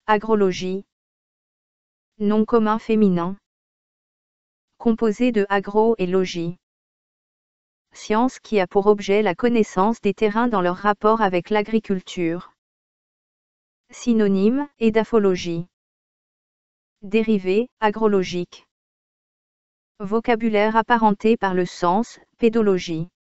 Agrologie. Nom commun féminin. Composé de agro et logie. Science qui a pour objet la connaissance des terrains dans leur rapport avec l'agriculture. Synonyme, édaphologie. Dérivé, agrologique. Vocabulaire apparenté par le sens, pédologie.